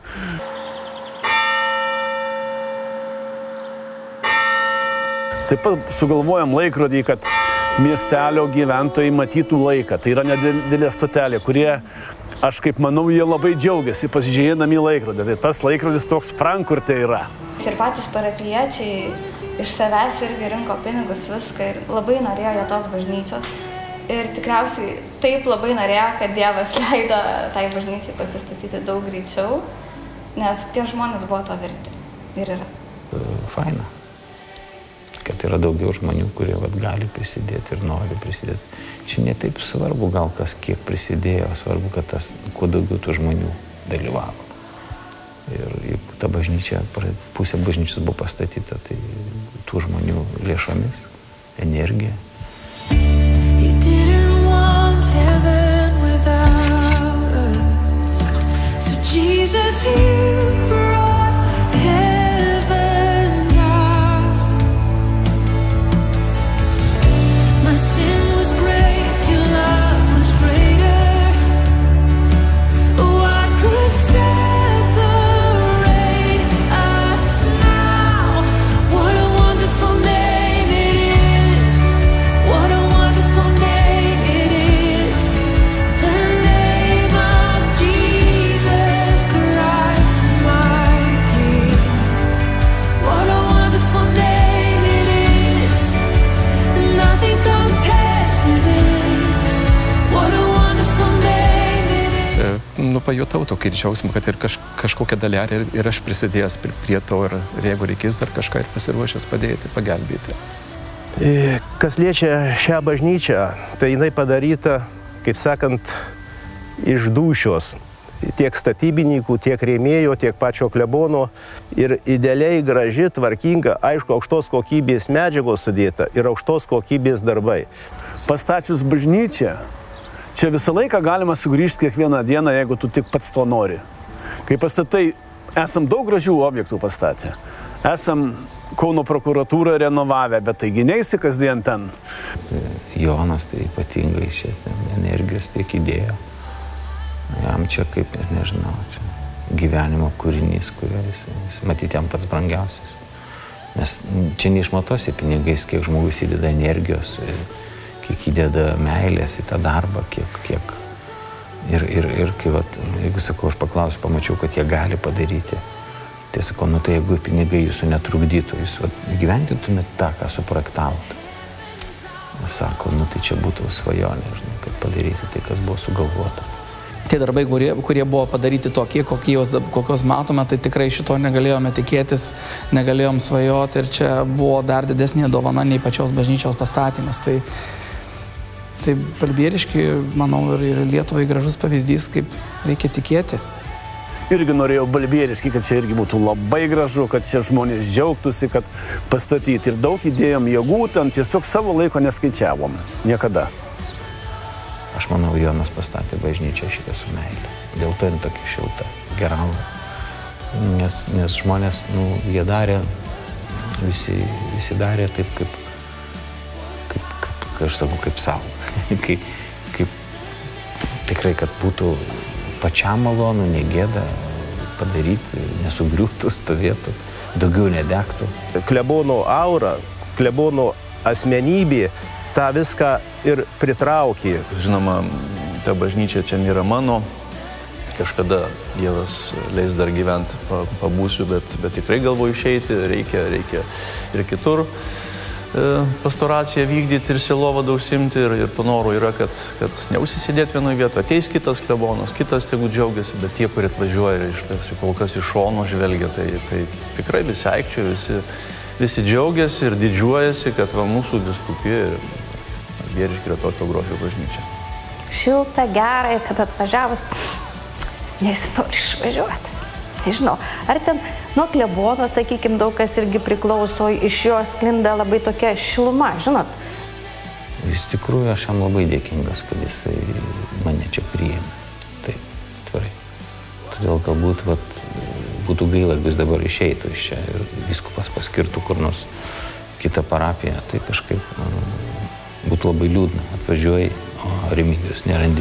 Taip pat sugalvojam laikrodį, kad miestelio gyventojai matytų laiką. Tai yra nedidelė stotelė, kurie, aš kaip manau, jie labai džiaugiasi pasižiūrėdami į laikrodį. Tai tas laikrodis toks Frankfurte yra. Ir patys parapijiečiai iš savęs irgi rinko pinigus viską ir labai norėjo jo tos bažnyčios. Ir tikriausiai taip labai norėjo, kad Dievas leido tai bažnyčiai pasistatyti daug greičiau, nes tie žmonės buvo to verti. Ir yra. Faina. kad yra daugiau žmonių, kurie vat, gali prisidėti ir nori prisidėti. Čia ne taip svarbu gal kas kiek prisidėjo, svarbu, kad tas kuo daugiau tų žmonių dalyvavo. Ir jeigu ta bažnyčia, pusė bažnyčios buvo pastatyta, tai tų žmonių lėšomis, energija. You didn't want heaven without us. So Jesus, you brought heaven down. My sin was great, your love was greater. What could separate us now? What a wonderful name it is. What a wonderful name it is. The name of Jesus Christ, my King. What a wonderful name it is. Nothing compares to this. What a wonderful name it is. Nu, pajutau tokį džiaugsmą, kad ir kaž, kažkokią dalelę ir, ir aš prisidėjęs prie, prie to ir, ir jeigu reikės dar kažką ir pasiruošęs padėti, pagelbėti. Tai kas liečia šią bažnyčią, tai jinai padaryta, kaip sakant, iš dūšios. Tiek statybininkų, tiek rėmėjo, tiek pačio klebono. Ir idealiai graži, tvarkinga, aišku, aukštos kokybės medžiagos sudėta ir aukštos kokybės darbai. Pastačius bažnyčią, čia visą laiką galima sugrįžti kiekvieną dieną, jeigu tu tik pats to nori. Kai pastatai, esam daug gražių objektų pastatę. Esam Kauno prokuratūrą renovavę, bet taigi neisi kasdien ten. Jonas tai ypatingai čia energijos tiek įdėjo. Jam čia kaip, nežinau, čia gyvenimo kūrinys, kurio jis, jis matyti jam pats brangiausias. Nes čia neišmatuosi pinigais, kiek žmogus įdeda energijos, kiek įdeda meilės į tą darbą, kiek, kiek. Ir, ir, ir kai, vat, jeigu sakau, aš paklausiu, pamačiau, kad jie gali padaryti. Tai sakau, nu tai jeigu pinigai jūsų netrukdytų, jūs vat, gyventytumėt tą, ką suprojektavot. Sako, nu tai čia būtų svajonė, žinai, kad padaryti tai, kas buvo sugalvota. Tie darbai, kurie, kurie buvo padaryti tokie, kokios, kokios matome, tai tikrai šito negalėjome tikėtis, negalėjom svajoti ir čia buvo dar didesnė dovana nei pačios bažnyčios pastatymas. Tai, tai Balbieriškiai, manau, ir, ir Lietuvai gražus pavyzdys, kaip reikia tikėti. Irgi norėjau Balbieriškį, kad čia irgi būtų labai gražu, kad čia žmonės džiaugtųsi, kad pastatyti. Ir daug įdėjom jėgų, ten tiesiog savo laiko neskaičiavom. Niekada. Aš manau, Jonas pastatė bažnyčią šitą su meilė. Dėl to jin tokia šilta, gerauja. Nes, nes žmonės, nu, jie darė, visi, visi darė taip, kaip, kaip, kaip, kaip aš sakau, kaip savo. kaip, kaip tikrai, kad būtų pačiam malonu, negėda padaryti, nesugriūtų, stovėtų, daugiau nedegtų. Klebono aura, klebono asmenybė, tą viską ir pritraukė. Žinoma, ta bažnyčia čia nėra mano. Kažkada Dievas leis dar gyventi, pabūsiu, bet, bet tikrai galvoju išeiti, reikia, reikia ir kitur pastoraciją vykdyti ir sielovadą užsiimti. Ir, ir to noro yra, kad, kad neužsisėdėti vienoje vietoje. Ateis kitas klebonas, kitas tegu džiaugiasi, bet tie, kurie atvažiuoja ir iš, tarsi, kol kas iš šono žvelgia, tai, tai tikrai visi aikčioja, visi, visi džiaugiasi ir didžiuojasi, kad va, mūsų vyskupija Balbieriškiai yra tokio grožio bažnyčia. Šilta, gerai, kad atvažiavus nesinori išvažiuoti. Nežinau, ar ten nuo klebono, sakykime, daug kas irgi priklauso, iš jo sklinda labai tokia šiluma, žinot? Iš tikrųjų, aš jam labai dėkingas, kad jisai mane čia priėmė. Taip, tvarai. Todėl galbūt vat, būtų gaila, jeigu jis dabar išeitų iš čia ir vyskupas paskirtų kur nors kitą parapiją, tai kažkaip būtų labai liūdna. Atvažiuoji, o Remigijus nerandi.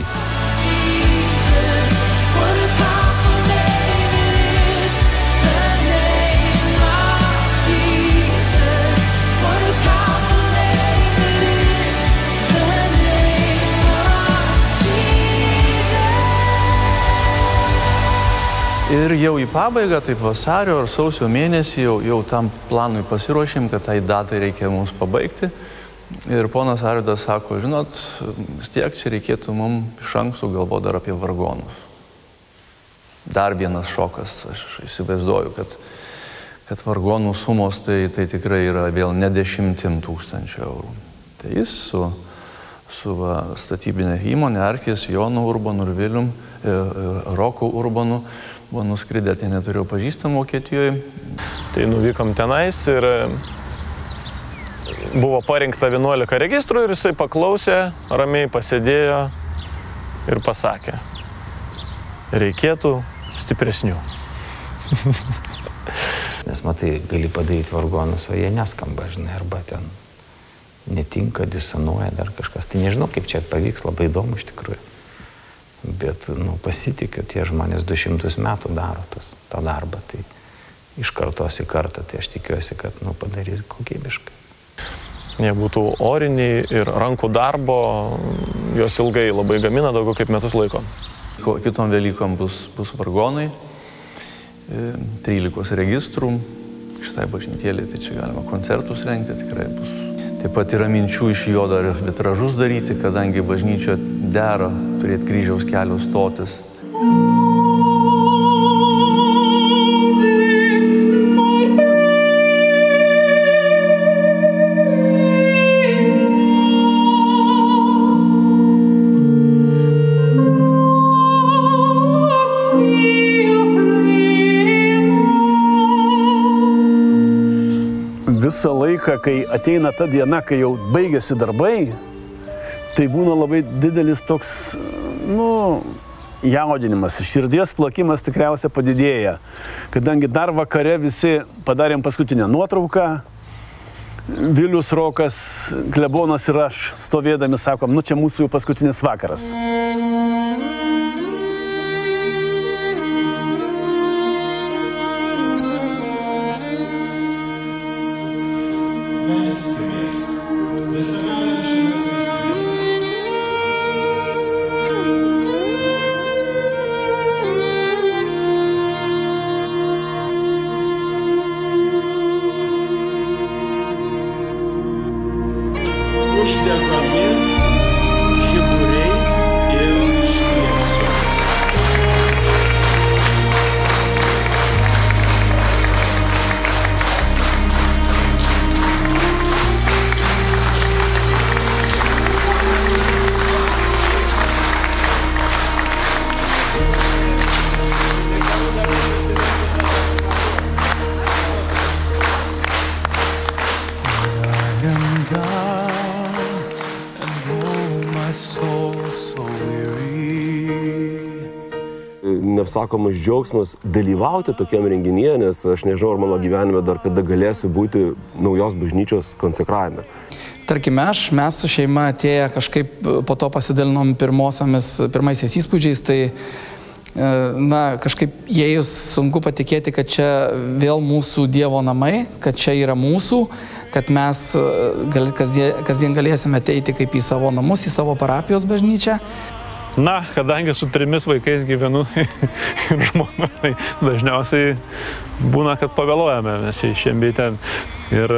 Ir jau į pabaigą, taip vasario ar sausio mėnesį, jau, jau tam planui pasiruošėm, kad tai datai reikia mums pabaigti. Ir ponas Arvydas sako, žinot, vis tiek čia reikėtų mums iš anksto galvoti dar apie vargonus. Dar vienas šokas, aš įsivaizduoju, kad, kad vargonų sumos tai, tai tikrai yra vėl ne dešimtim tūkstančių eurų. Tai jis su, su va, statybinė įmonė Arkės, Jonu Urbanu ir Vilium, e, Roku Urbanu buvo nuskridę, tai neturėjau pažįstamų Vokietijoje. Tai nuvykom tenais ir buvo parinkta vienuolika registrų ir jisai paklausė, ramiai pasėdėjo ir pasakė, reikėtų stipresnių. Nes matai, gali padaryti vargonus, o jie neskamba, žinai, arba ten netinka, disonuoja dar kažkas. Tai nežinau, kaip čia pavyks, labai įdomu iš tikrųjų. Bet, nu, pasitikiu, tie žmonės du šimtus metų daro tas, tą darbą, tai iš kartos į kartą, tai aš tikiuosi, kad, nu, padarys kokybiškai. Jie būtų oriniai ir rankų darbo, jos ilgai labai gamina, daugiau kaip metus laiko. Kitom Velykom bus, bus vargonai, trylikos registrų, šitai bažnytėlė, tai čia galima koncertus rengti, tikrai bus. Taip pat yra minčių iš jo dar ir vitražus daryti, kadangi bažnyčia dera turėti kryžiaus kelio stotis. Visą laiką, kai ateina ta diena, kai jau baigėsi darbai, tai būna labai didelis toks, nu, jaudinimas. Širdies plakimas tikriausiai padidėja. Kadangi dar vakare visi padarėm paskutinę nuotrauką, Vilius, Rokas, klebonas ir aš stovėdami sakom, nu čia mūsų jau paskutinis vakaras. Uždegami žiburiai ir šviesos. Neapsakomas džiaugsmas dalyvauti tokiam renginyje, nes aš nežinau, ar mano gyvenime dar kada galėsiu būti naujos bažnyčios konsekravime. Tarkime, aš, mes su šeima atėję kažkaip po to pasidalinom pirmaisiais įspūdžiais, tai, na, kažkaip įėjus sunku patikėti, kad čia vėl mūsų Dievo namai, kad čia yra mūsų, kad mes gal, kasdien, kasdien galėsime ateiti kaip į savo namus, į savo parapijos bažnyčią. Na, kadangi su trimis vaikais gyvenu ir žmona, tai dažniausiai būna, kad pavėluojame mes šiandien ten. Ir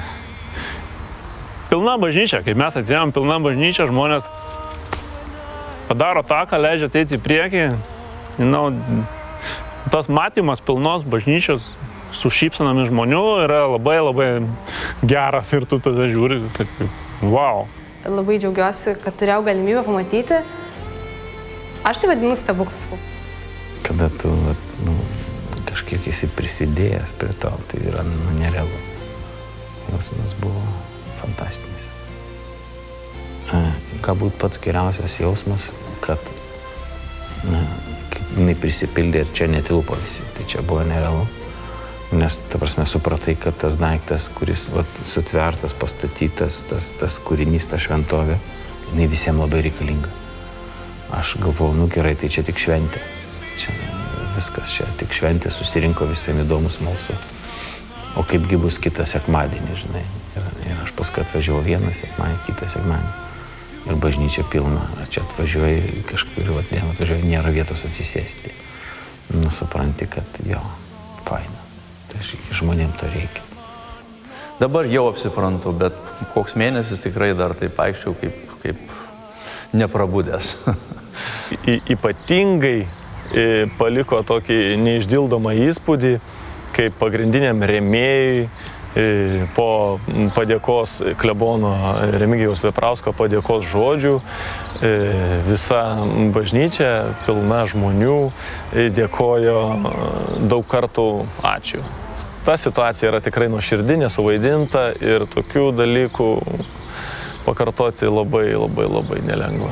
pilna bažnyčia, kai mes atėjom, pilna bažnyčia, žmonės padaro taką, leidžia ateiti į priekį. Nu, tas matymas pilnos bažnyčios su šypsenomis žmonių yra labai labai geras ir tu tada žiūri, taip, wow. Labai džiaugiuosi, kad turėjau galimybę pamatyti. Aš tai vadinu stebuklus. Kada tu, nu, kažkiek esi prisidėjęs prie to, tai yra, nu, nerealu. Jausmas buvo fantastinis. Galbūt pats geriausias jausmas, kad, na, jinai prisipildė ir čia netilpo visi. Tai čia buvo nerealu. Nes, ta prasme, supratai, kad tas daiktas, kuris, vat, sutvertas, pastatytas, tas, tas kūrinys, ta šventovė, jinai visiems labai reikalinga. Aš galvojau, nu gerai, tai čia tik šventė. Čia viskas, čia tik šventė, susirinko visiems įdomus smalsu. O kaipgi bus kitą sekmadienį, žinai. Ir, ir aš paskui atvažiavau vieną sekmadienį, kitą sekmadienį. Ir bažnyčia pilna. Čia atvažiuoji kažkur, vat, ne, atvažiuoji, nėra vietos atsisėsti. Nu, supranti, kad jo, faina. Tai žmonėm to reikia. Dabar jau apsiprantu, bet koks mėnesis tikrai dar taip aikščiau kaip, kaip neprabudęs. Y, ypatingai paliko tokį neišdildomą įspūdį, kaip pagrindiniam rėmėjui po padėkos klebono Remigijaus Veprausko padėkos žodžių visa bažnyčia, pilna žmonių, dėkojo daug kartų ačiū. Ta situacija yra tikrai nuoširdinė, suvaidinta ir tokių dalykų pakartoti labai, labai, labai nelengva.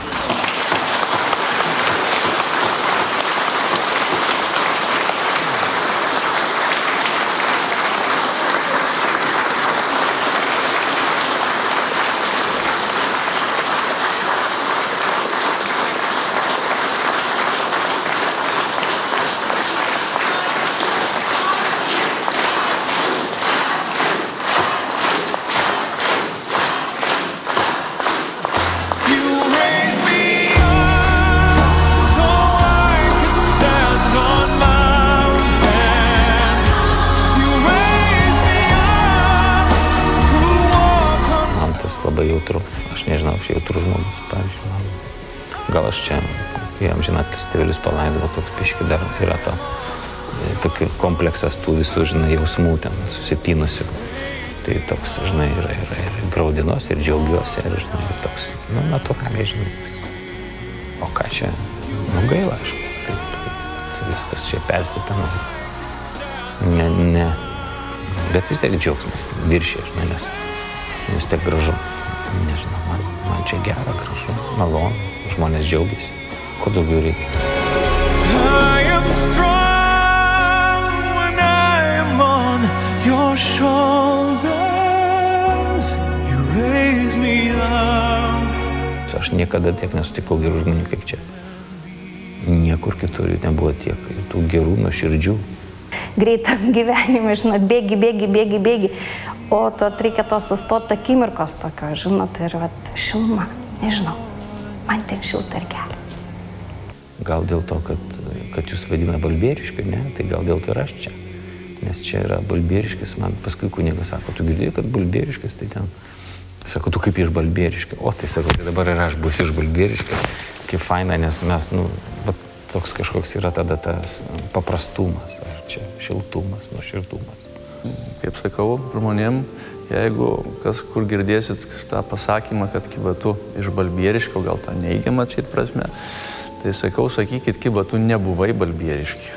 Labai jautru. Aš nežinau, aš jautrus žmogus, pavyzdžiui. Gal aš čia, kai amžinatilsį tėvelius palaidavo, toks piški dar yra to, tokį kompleksas tų visų, žinai, jausmų ten susipynusių. Tai toks, žinai, ir, ir, ir graudinuosi, ir džiaugiuosi, ir, žinai, ir toks, nu, natūraliai, žinai. O ką čia, nu, gaila, aišku, taip, viskas čia persipina. Ne, ne, bet vis tiek džiaugsmas viršė, žinai, nes vis tiek gražu. Nežinau, man, man čia gera, gražu, malonu, žmonės džiaugiasi. Ko daugiau reikia? I am strong when I am on your shoulders. You raise me up. Aš niekada tiek nesutikau gerų žmonių kaip čia. Niekur kitur nebuvo tiek tų gerų nuoširdžių. Greitam gyvenime, žinot, bėgi, bėgi, bėgi, bėgi. O to reikia to sustoti akimirkos tokio, žinot, ir vat, šiluma, nežinau, man ten šilta ir gerai. Gal dėl to, kad, kad jūs vadina balbieriškiu, ne? Tai gal dėl to ir aš čia. Nes čia yra balbieriškis, man paskui kunigas sako, tu girdėjai, kad balbieriškis, tai ten, sako, tu kaip iš balbieriškio. O tai sako, tai dabar ir aš būsiu iš balbieriškio. Kaip faina, nes mes, nu, va, toks kažkoks yra tada tas paprastumas, ar čia šiltumas, nuoširdumas. Kaip sakau žmonėm, jeigu kas kur girdėsit tą pasakymą, kad kiba tu iš balbieriškio, gal tą neigiamą atseit prasme, tai sakau, sakykit, kiba tu nebuvai balbieriški.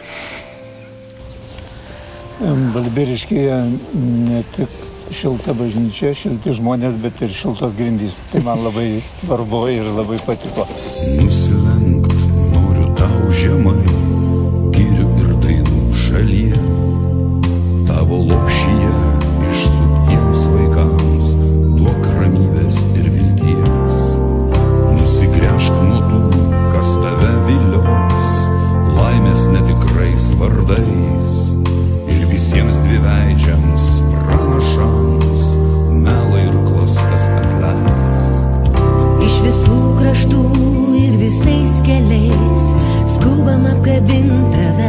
Balbieriškėje ne tik šilta bažnyčia, šilti žmonės, bet ir šiltos grindys. Tai man labai svarbu ir labai patiko. Nusilenkt noriu tau žemai, girių ir dainų šalyje. Tavo lopšyje išsuptiems vaikams duok ramybės ir vilties. Nusigręžk nuo tų, kas tave vilios, laimės netikrais vardais. Ir visiems dviveidžiams pranašams melą ir klastas atleisk. Iš visų kraštų ir visais keliais skubam apkabint tave.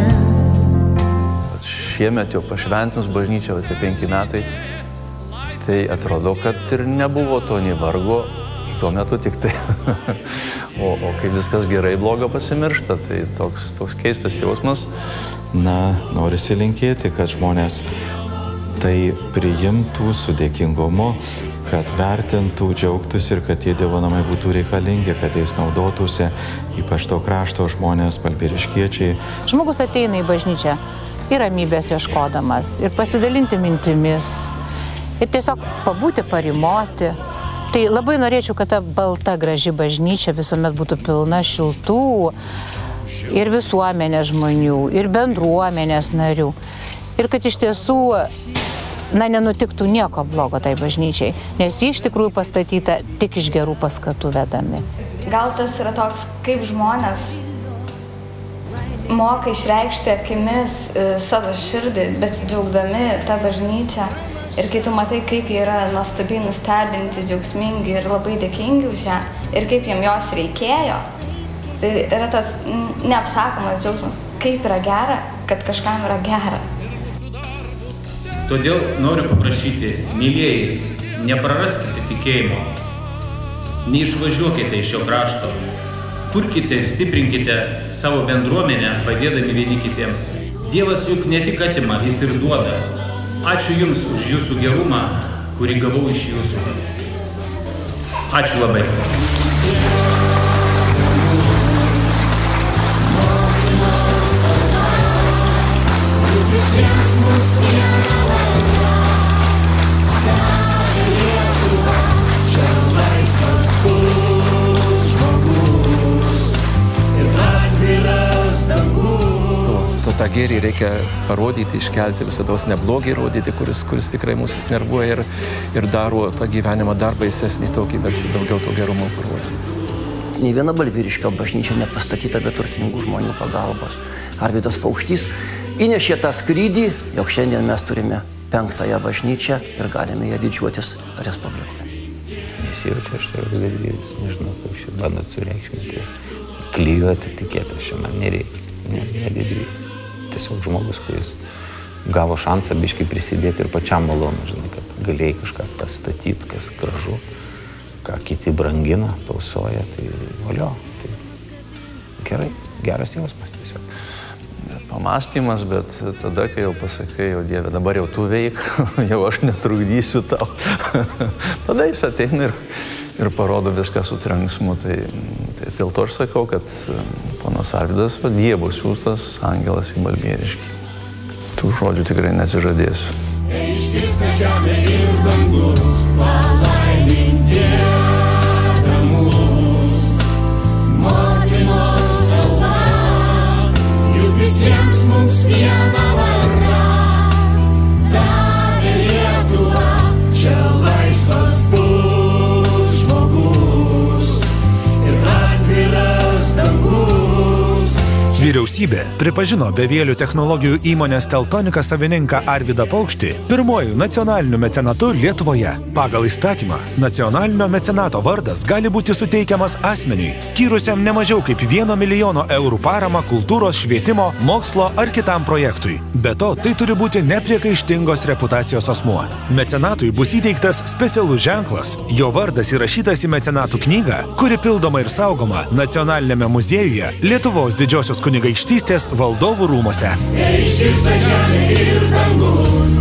Šiemet jau pašventinus bažnyčią, o tie penki metai, tai atrodo, kad ir nebuvo to nei vargo, tuo metu tik tai. o, o kai viskas gerai, bloga pasimiršta, tai toks, toks keistas jausmas. Na, norisi linkėti, kad žmonės tai priimtų su dėkingumu, kad vertintų, džiaugtųsi ir kad tie Dievo namai būtų reikalingi, kad jais naudotųsi, ypač to krašto žmonės, balbieriškiečiai. Žmogus ateina į bažnyčią ir ramybės ieškodamas, ir pasidalinti mintimis, ir tiesiog pabūti, parimoti. Tai labai norėčiau, kad ta balta, graži bažnyčia visuomet būtų pilna šiltų ir visuomenės žmonių, ir bendruomenės narių. Ir kad iš tiesų, na, nenutiktų nieko blogo tai bažnyčiai, nes ji iš tikrųjų pastatyta tik iš gerų paskatų vedami. Gal tas yra toks, kaip žmonės moka išreikšti akimis e, savo širdį, besidžiaugdami tą bažnyčią. Ir kai tu matai, kaip jie yra nuostabiai nustebinti, džiaugsmingi ir labai dėkingi už ją, ir kaip jiem jos reikėjo, tai yra tas neapsakomas džiaugsmas, kaip yra gera, kad kažkam yra gera. Todėl noriu paprašyti, mylėjai, nepraraskite tikėjimo, neišvažiuokite iš šio krašto. Kurkite ir stiprinkite savo bendruomenę, padėdami vieni kitiems. Dievas juk ne tik atima, jis ir duoda. Ačiū Jums už Jūsų gerumą, kurį gavau iš Jūsų. Ačiū labai. Visiems mums viena valda, davė Lietuva, čia laisvas bus žmogus ir atviras dangus. To tą gėrį reikia parodyti, iškelti, visados neblogį rodyti, kuris, kuris tikrai mus nervuoja ir, ir daro tą gyvenimą dar baisesnį tokį, bet daugiau to gerumo parodyti. Nei viena Balbieriškio bažnyčia nepastatyta be turtingų žmonių pagalbos. Arvydas Paukštys įnešė tą skrydį, jog šiandien mes turime penktąją bažnyčią ir galime ją didžiuotis Respublikoje. Nesijaučiu aš toks didvyris, nežinau, kaip šį bandot sureikšminti. Klijuoti tikėtą šią man nereikia, ne, ne didvyris. Tiesiog žmogus, kuris gavo šansą biškai prisidėti ir pačiam malonu, žinai, kad galėjai kažką pastatyti, kas gražu, ką kiti brangina, tausoja, tai valio. Tai gerai, geras jausmas tiesiog. Pamastymas, bet tada, kai jau pasakai, jau Dieve, dabar jau tu veik, jau aš netrukdysiu tau. Tada jis ateina ir, ir parodo viską su trenksmu. Tai, tai dėl to aš sakau, kad ponas Arvydas Dievo siųstas angelas į Balbieriškį. Tų žodžių tikrai neatsižadėsiu. Išgirsta žemė ir dangus, palaimink Dievą mus, motinos kalba. Visiems mums viena varda, davė Lietuva, čia laisvas bus žmogus ir atviras dangus. Vyriausybė pripažino bevielių technologijų įmonės Teltonika savininką Arvydą Paukštį pirmuoju nacionaliniu mecenatu Lietuvoje. Pagal įstatymą, nacionalinio mecenato vardas gali būti suteikiamas asmeniui, skyrusiam nemažiau kaip vieno milijono eurų paramą kultūros, švietimo, mokslo ar kitam projektui. Be to, tai turi būti nepriekaištingos reputacijos asmuo. Mecenatui bus įteiktas specialus ženklas. Jo vardas įrašytas į mecenatų knygą, kuri pildoma ir saugoma Nacionalinėme muziejuje Lietuvos didžiosios kunigaikštystės valdovų rūmose. Išgirsta žemė ir dangus,